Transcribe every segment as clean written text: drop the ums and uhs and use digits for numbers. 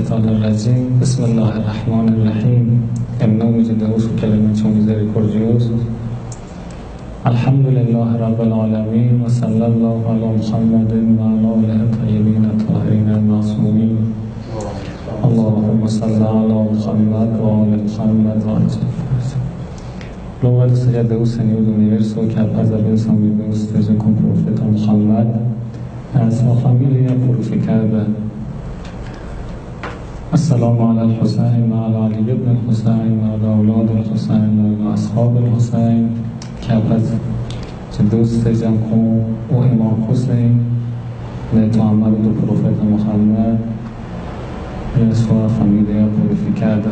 الشيطان الرجيم. بسم الله الرحمن الرحيم. Em nome de Deus, que Ele é muito misericordioso. Alhamdulillah Rabbil Alamin. Wa sallallahu ala Muhammadin wa ala alihi tayyibin at-tahirin al-ma'sumin. Allahumma salli ala Muhammad wa ala Muhammad wa ajil. Louvado seja Deus, Senhor do Universo, que a paz e a bênção de Deus esteja com o profeta Muhammad, a sua família purificada. السلام على الحسين وعلى علي بن الحسين وعلى أولاد الحسين وعلى أصحاب الحسين. Que a paz de Deus esteja com o irmão Hussein, neto amado do profeta Muhammad, e a sua família purificada.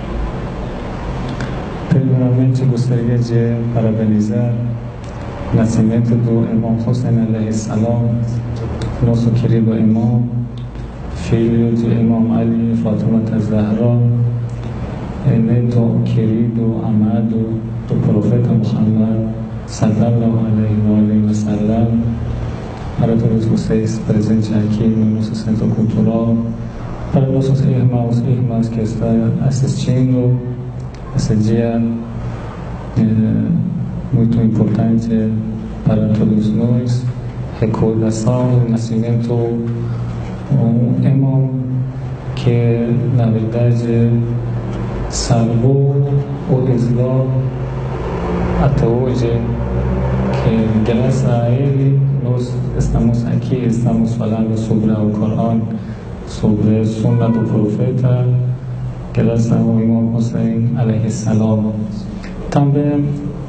Primeiramente, gostaria de parabenizar o nascimento do irmão Hussein alayhi salam, nosso querido irmão, filho de Imam Ali Fatima Zahra, neto querido, amado do profeta Muhammad sallallahu alaihi wa sallam. Para todos vocês presentes aqui no nosso centro cultural, para nossos irmãos e irmãs que estão assistindo esse dia muito importante para todos nós, recordação do nascimento um irmão que na verdade salvou o Islã até hoje, que graças a ele nós estamos aqui, estamos falando sobre o Corão, sobre a Sunna do Profeta, graças ao irmão Hussein alayhi salam. Também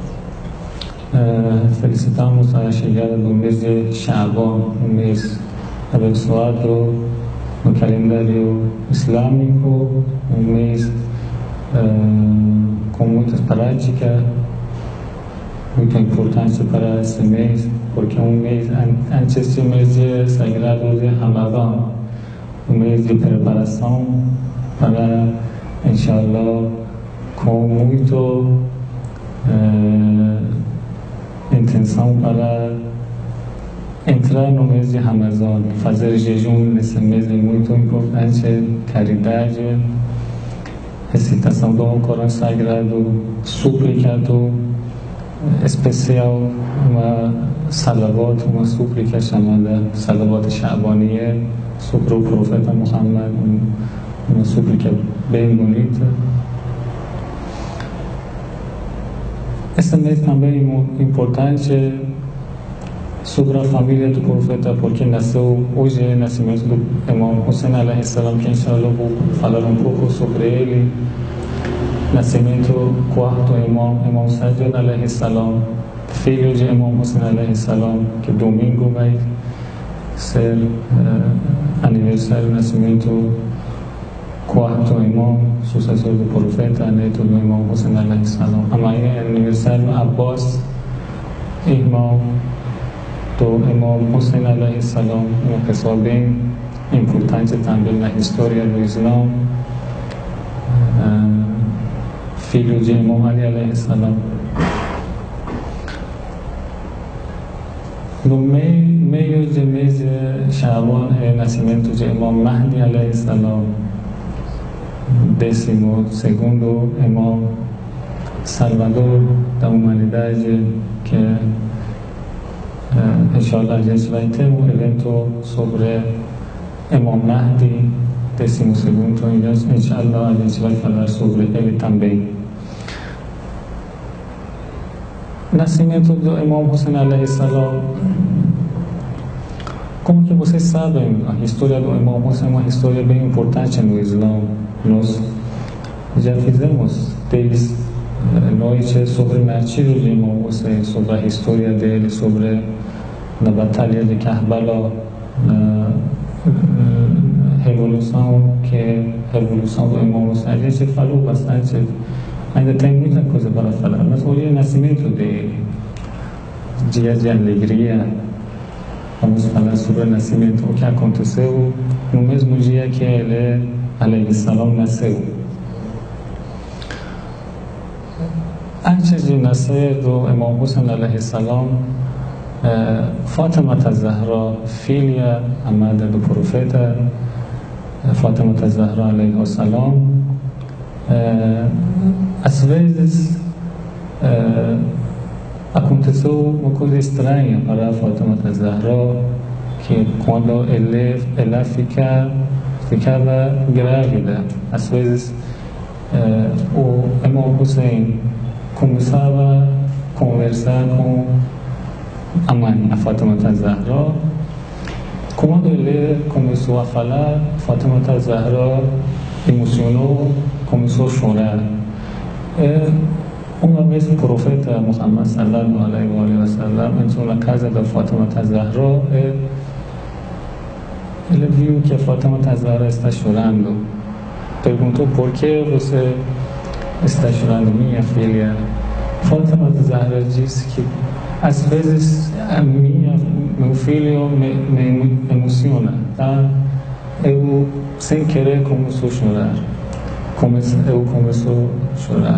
felicitamos a chegada do mês de Sha'ban, um mês abençoado no calendário islâmico, um mês com muitas práticas, muito importante para esse mês, porque é um mês antes do mês de sagrado de Ramadã, um mês de preparação para, inshallah, com muito intenção para entrar no mês de Ramadã. Fazer jejum nesse mês é muito importante, caridade, recitação do Corão Sagrado, súplica especial, uma salavat, uma súplica chamada Salavat Sha'baniyya sobre o profeta Muhammad, uma súplica bem bonita. Esse mês também é muito importante sobre a família do profeta, porque nasceu hoje, o nascimento do irmão Hussein alayhi salam, que inshallah vou falar um pouco sobre ele. Nascimento do quarto irmão Sajjad alayhi salam, filho de irmão Hussein alayhi salam, que domingo vai ser aniversário do nascimento do quarto irmão, sucessor do profeta, neto do irmão Hussein alayhi salam. Amanhã é aniversário Abbas, irmão do irmão Hussein alayhi salam, uma pessoa bem importante também na história do Islã, filho de irmão Ali alayhi salam. No meio de mês de Sha'ban é o nascimento de irmão Mahdi alayhi salam, 12º irmão salvador da humanidade, que inshallah a gente vai ter um evento sobre Imam Mahdi, 12º, então inshallah a gente vai falar sobre ele também. Nascimento do irmão Hussein alayhi salam. Como que vocês sabem, a história do irmão Hussein é uma história bem importante no Islã. Nós já fizemos 10 noites sobre o martírio de irmão Hussein, sobre a história dele, sobre na batalha de Karbala, na revolução do irmão Hussein. A gente falou bastante, ainda tem muita coisa para falar, mas hoje é o nascimento dele, dia de alegria. Vamos falar sobre o nascimento, o que aconteceu no mesmo dia que ele, alayhi salam, nasceu. Antes de nascer do irmão Hussein alayhi salam, Fatima Zahra, filha amada do profeta, Fatima Zahra alaihi salam. Às vezes aconteceu uma coisa estranha para Fatima Zahra, que quando ela ficava grávida, às vezes o Imam Hussein começava a conversar com a mãe, a Fatima Zahra. Quando ele começou a falar, Fatima Zahra emocionou, começou a chorar. Uma vez o profeta Muhammad sallallahu alaihi wa sallam entrou na casa da Fatima Zahra e ele viu que a Fatima Zahra está chorando. Perguntou: por que você está chorando, minha filha? Fatima Zahra disse que às vezes meu filho me emociona, tá? Eu sem querer comecei a chorar. Eu comecei a chorar.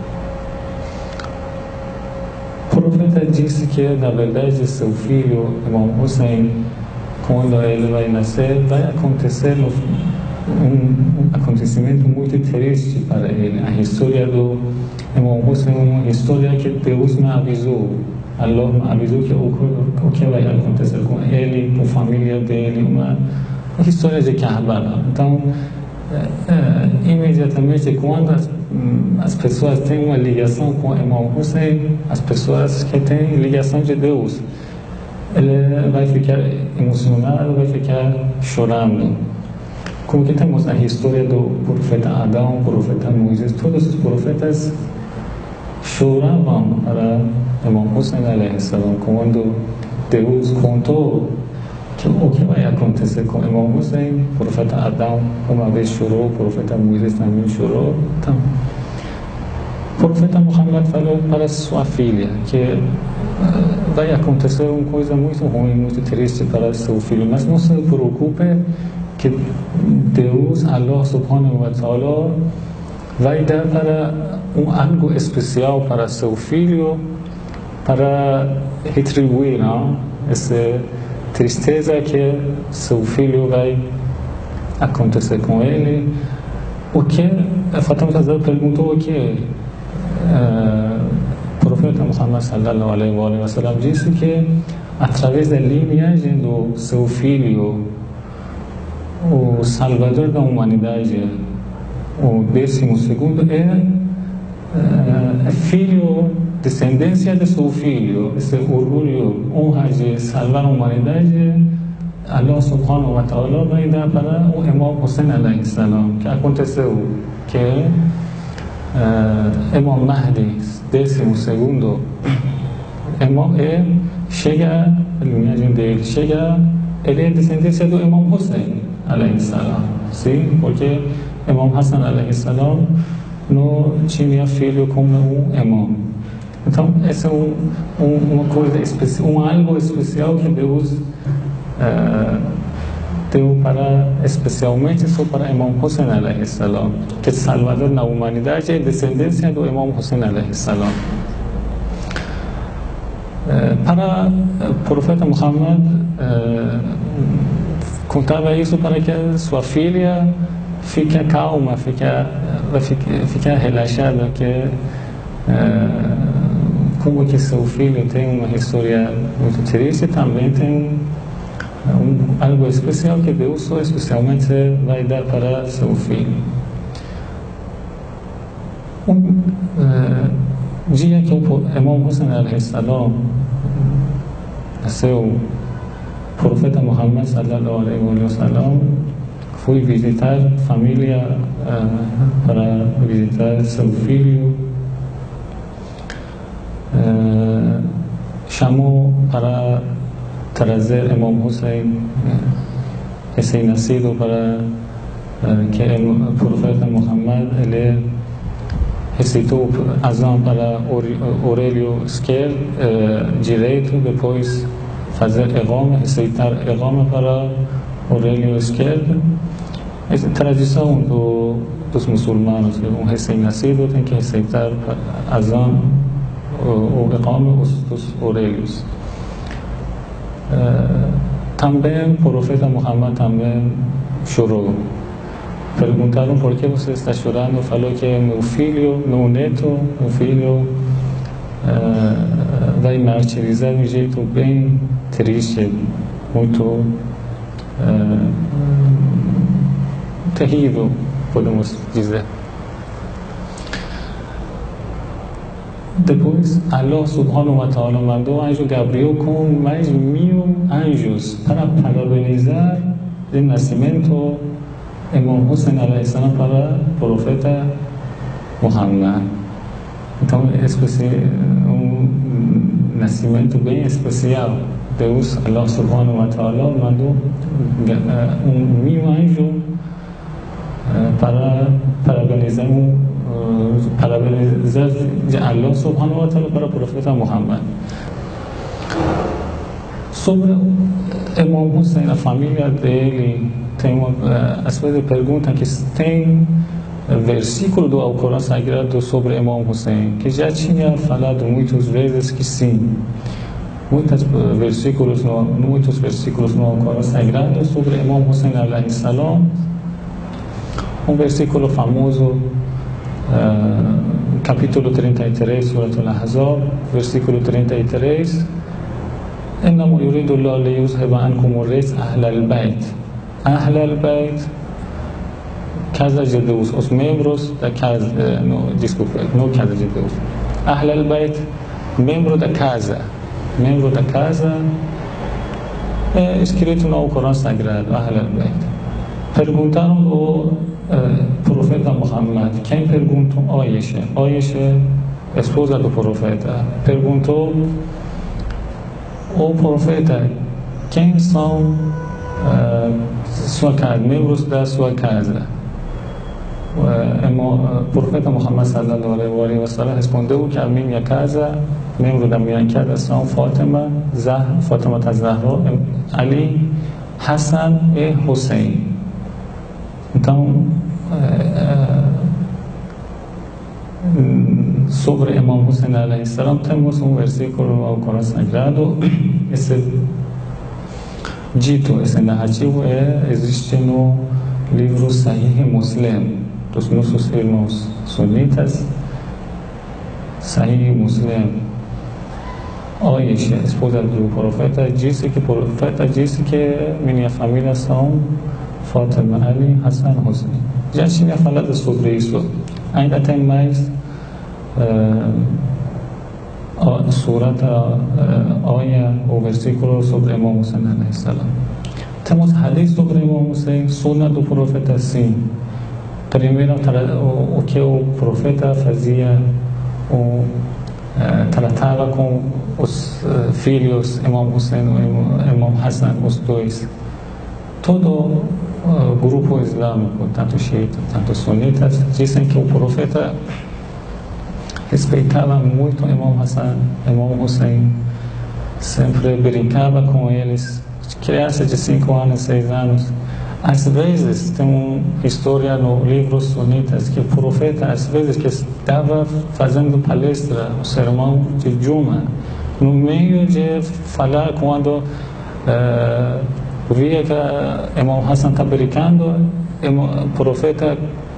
O profeta disse que na verdade seu filho, Imam Hussein, quando ele vai nascer, vai acontecer um acontecimento muito triste para ele. A história do Imam Hussein é uma história que Deus me avisou. Allah me avisou que o que vai acontecer com ele, com a família dele, uma história de Karbala. Então, imediatamente quando as pessoas têm uma ligação com Imam Hussein, as pessoas que têm ligação de Deus, ele vai ficar emocionado, vai ficar chorando. Como que temos a história do profeta Adão, profeta Moisés, todos os profetas choravam para Imam Hussein alaihi salam. Quando Deus contou o que vai acontecer com Imam Hussein, o profeta Adão uma vez chorou, o profeta Moisés também chorou. Então, o profeta Muhammad falou para sua filha que vai acontecer uma coisa muito ruim, muito triste para seu filho, mas não se preocupe que Deus, Allah subhanahu wa ta'ala, vai dar para algo especial para seu filho, para retribuir essa tristeza que seu filho vai acontecer com ele. O que a Fatima Zahra perguntou, o que o profeta Muhammad sallallahu alaihi wa sallam disse que através da linhagem do seu filho, o salvador da humanidade, o 12º é filho, descendência de seu filho. Esse orgulho, honra de salvar a humanidade, Allah subhanahu wa ta'ala vai dar para o Imam Hussein alaihi salam. Que aconteceu que Imam Mahdi, 12º Imam, chega, a linhagem dele chega, ele é descendência do Imam Hussein alaihi salam. Sim, porque Imam Hassan alaihi salam não tinha filho como um imam. Então, essa é uma coisa especial, algo especial que Deus deu especialmente só para Imam Hussein alaihi salam, que é salvador na humanidade, é descendência do Imam Hussein alaihi salam. Para o profeta Muhammad contava isso para que sua filha fique calma, fique relaxada, que como que seu filho tem uma história muito triste, também tem algo especial que Deus só especialmente vai dar para seu filho. Dia que o Imam Hussein alaihi salam nasceu, o profeta Muhammad sallallahu alaihi wa sallam foi visitar a família para visitar seu filho. Chamou para trazer Imam Hussein recém-nascido para que o profeta Muhammad ele recitou azan para o orelho direito, depois fazer Iqama, recitar Iqama para o orelho esquerdo. Essa é a tradição dos muçulmanos, que um recém-nascido tem que recitar azan, o Iqama, os orelhos. Também o profeta Muhammad também chorou. Perguntaram por que você está chorando, falou que é meu filho, meu neto, meu filho vai martirizar de um jeito bem triste, muito terrível, podemos dizer. Depois, Allah subhanahu wa ta'ala mandou o anjo Gabriel com mais 1000 anjos para parabenizar o nascimento de Imam Hussein alayhi salam para o profeta Muhammad. Então, nascimento bem especial. Deus, Allah subhanahu wa ta'ala, mandou 1000 anjos para parabenizar de Allah subhanahu wa ta'ala para o profeta Muhammad. Sobre Imam Hussein, a família dele, às vezes perguntam que tem versículo do Alcorão Sagrado sobre Imam Hussein, que já tinha falado muitas vezes que sim. Muitos versículos no Alcorão Sagrado sobre Imam Hussein alayhi salam. Um versículo famoso, capítulo 33, Surat al-Ahzab, versículo 33. إنما يريد الله ليذهب عنكم الرجس أهل البيت. أهل البيت, casa de Deus, os membros da casa, não casa de Deus. Ahl al-Bayt, membro da casa. Membro da casa é escrito no Alcorão Sagrado, Ahl al-Bayt. Perguntaram o profeta Muhammad, quem perguntou? Aisha, esposa do profeta, perguntou o profeta, quem são sua casa, membros da sua casa? O profeta Muhammad sallallahu alaihi wa sallam respondeu que a minha casa, membro da minha casa são Fátima Zahra, Ali, Hassan e Hussein. Então, sobre Imam Hussein alayhi salam, temos um versículo no Alcorão Sagrado. Esse narrativo existe no livro Sahih Muslim dos nossos irmãos sunitas. Sahih Muslim. Aisha, esposa do profeta, disse que minha família são Fátima, Ali, Hassan, Hussein. Já tinha falado sobre isso. Ainda tem mais Surat Aya, o versículo sobre Imam Hussein alayhi salam. Temos hadith sobre Imam Hussein, Sunnah do profeta, sim. Primeiro, o que o profeta fazia, tratava com os filhos, Imam Hussein e Imam Hassan, os dois. Todo grupo islâmico, tanto xiita, tanto sunitas, dizem que o profeta respeitava muito Imam Hassan, Imam Hussein, sempre brincava com eles, crianças de 5 anos, 6 anos. Às vezes, tem uma história no livro Sunitas que o profeta, às vezes, que estava fazendo palestra, o sermão de Juma, no meio de falar, quando via que Imam Hassan estava brincando, o profeta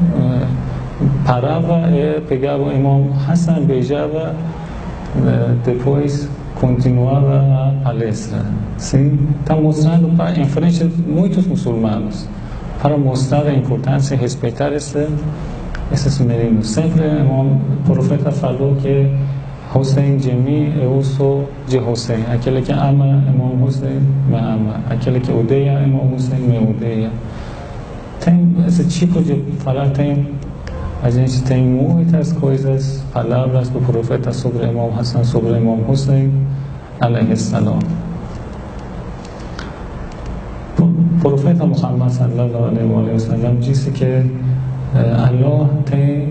parava e pegava o Imam Hassan, beijava, depois continuava a palestra. Sim, está mostrando em frente de muitos muçulmanos, para mostrar a importância e respeitar esses meninos. Sempre o profeta falou que Hussein de mim, eu sou de Hussein. Aquele que ama Imam Hussein, me ama. Aquele que odeia Imam Hussein, me odeia. Tem esse tipo de falar, a gente tem muitas coisas, palavras do profeta sobre Imam Hassan, sobre Imam Hussein alayhi salam. O profeta Muhammad sallallahu alaihi wa sallam disse que Allah tem,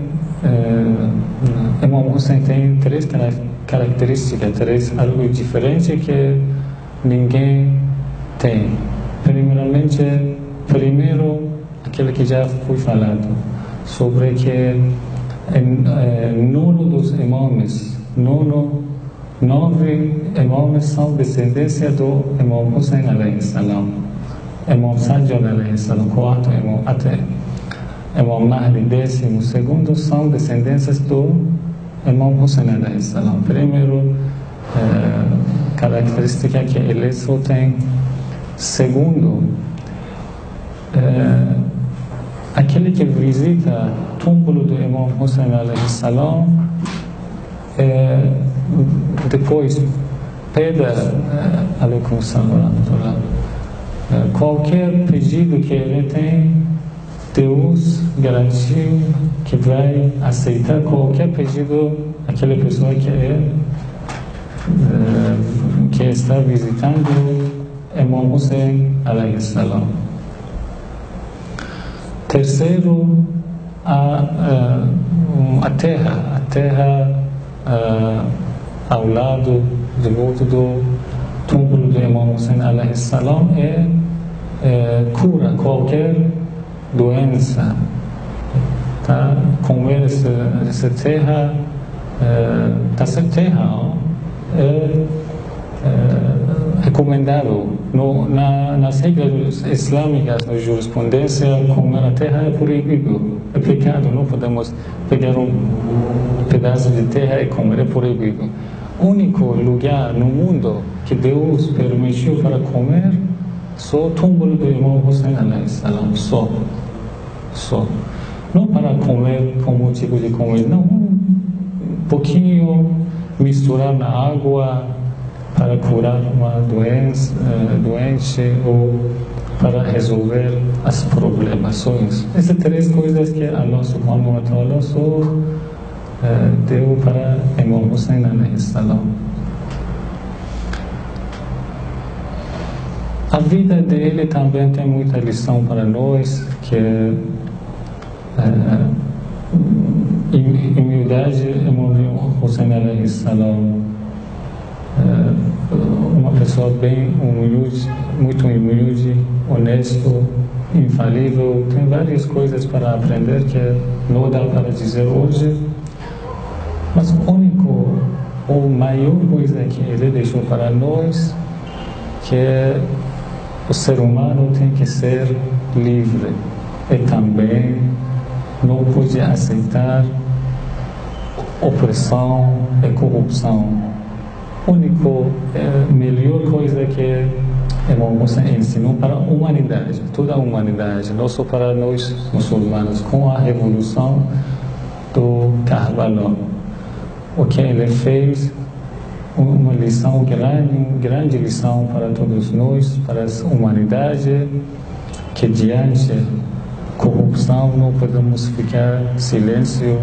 Imam Hussein tem 3 características, algo diferente que ninguém tem. Primeiro, aquilo que já foi falado, sobre que dos imãs, 9 imãs são descendência do Imam Hussein alayhi salam. Imam Sajjad alayhi salam, 4 imãs, até Imam Mahdi X, são descendências do Imam Hussein alayhi salam. Primeiro, característica que ele só tem. Segundo, aquele que visita o túmulo do Imam Hussein alayhi salam, depois pede alaikum salam, qualquer pedido que ele tem, Deus garantiu que vai aceitar qualquer pedido daquela pessoa que está visitando Imam Hussein alayhi salam. Terceiro, a terra ao lado de volta do túmulo de Imam Hussein alayhi salam cura qualquer doença, tá? Comer essa terra, essa terra é recomendável. Nas regras islâmicas, na jurisprudência, comer a terra é proibido, é pecado. Não podemos pegar um pedaço de terra e comer, é proibido. O único lugar no mundo que Deus permitiu para comer só o túmulo do Imam Hussein alayhi salam, só. Não para comer como tipo de comida, não. Um pouquinho misturar na água para curar uma doente ou para resolver os problemas. Só isso. Essas três coisas que Allah subhanahu wa ta'ala só deu para Imam Hussein alayhi salam. A vida dele também tem muita lição para nós, que é humildade. Imam Hussein alayhi salam, uma pessoa bem humilde, muito humilde, honesto, infalível. Tem várias coisas para aprender que não dá para dizer hoje, mas o único ou maior coisa que ele deixou para nós, que é o ser humano tem que ser livre e também não pode aceitar opressão e corrupção. A única melhor coisa que Imam Hussein ensinou para a humanidade, toda a humanidade, não só para nós muçulmanos, com a revolução do Karbala. O que ele fez, uma lição grande lição para todos nós, para a humanidade, que diante da corrupção não podemos ficar silêncio,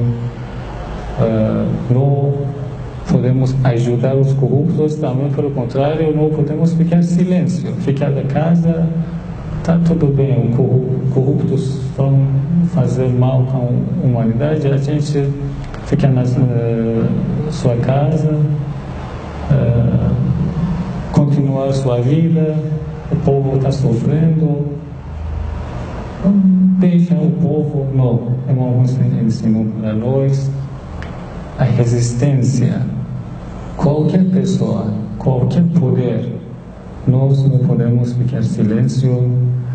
não podemos ajudar os corruptos, também pelo contrário, não podemos ficar silêncio, ficar da casa, está tudo bem, os corruptos vão fazer mal com a humanidade, a gente fica na sua casa, continuar sua vida, o povo está sofrendo, deixa o povo. Não, Imam Hussein ensinou para nós a resistência. Qualquer pessoa, qualquer poder, nós não podemos ficar silêncio,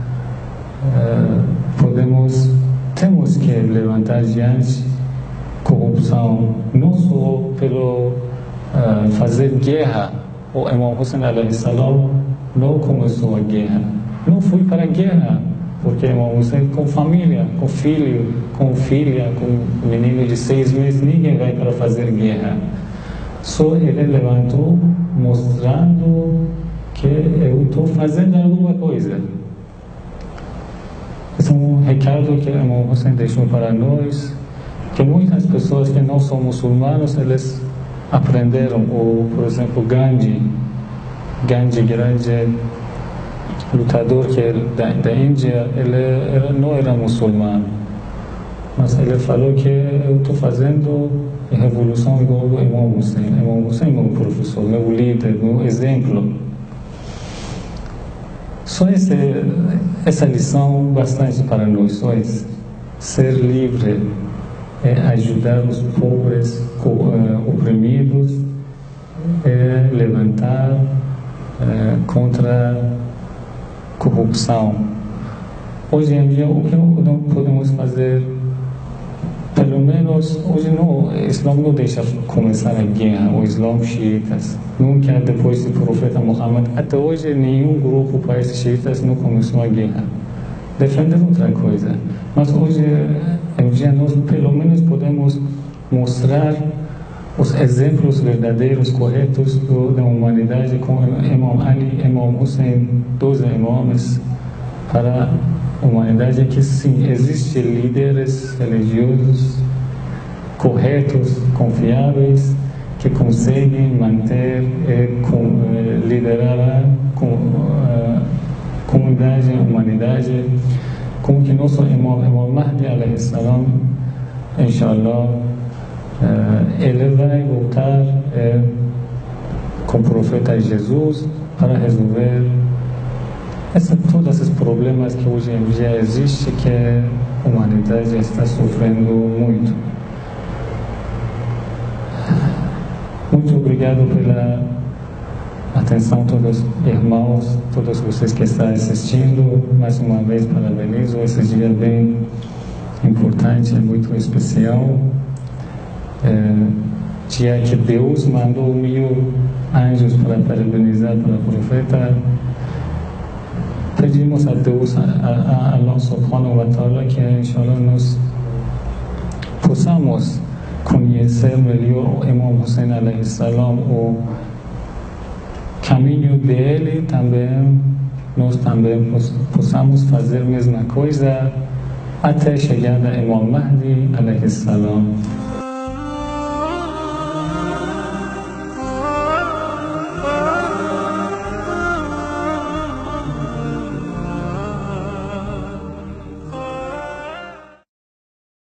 temos que levantar diante corrupção, não só pelo fazer guerra. O Imam Hussein alayhi salam não começou a guerra, não foi para a guerra, porque Imam Hussein com família, com filho, com filha, com menino de 6 meses, ninguém vai para fazer guerra. Só ele levantou mostrando que eu estou fazendo alguma coisa. Esse é um recado que Imam Hussein deixou para nós, que muitas pessoas que não são muçulmanos, eles aprenderam. Ou, por exemplo, Gandhi, grande lutador que é da Índia, ele não era muçulmano, mas ele falou que eu estou fazendo a revolução igual ao Imam Hussein. Imam Hussein é meu professor, meu líder, meu exemplo. Só essa lição bastante para nós, só isso. Ser livre é ajudar os pobres, oprimidos, é levantar contra a corrupção. hoje em dia, o que não podemos fazer? Pelo menos, hoje não, o Islã não deixa começar a guerra, o Islã xiitas. Nunca, depois do profeta Muhammad, até hoje, nenhum grupo países xiitas não começou a guerra. Defender outra coisa. Mas hoje em dia, nós pelo menos podemos mostrar os exemplos verdadeiros, corretos da humanidade com Imam Ali, Imam Hussein, dois imãs, para a humanidade que sim, existem líderes religiosos corretos, confiáveis, que conseguem manter e liderar a comunidade, a humanidade, como que nosso Imam Mahdi alayhi salam, inshallah, ele vai voltar com o profeta Jesus para resolver todos esses problemas que hoje em dia existem, que a humanidade está sofrendo muito. Muito obrigado pela atenção, todos irmãos, todos vocês que estão assistindo. Mais uma vez, parabenizo esse dia bem importante, muito especial. Dia que Deus mandou 1000 anjos para parabenizar para o profeta. Pedimos a Deus, a Allah subhanahu wa ta'ala, que inshallah nós possamos conhecer melhor o Imam Hussein alayhi salam, o caminho dele também, nós também possamos fazer a mesma coisa até a chegada do Imam Mahdi alayhi salam.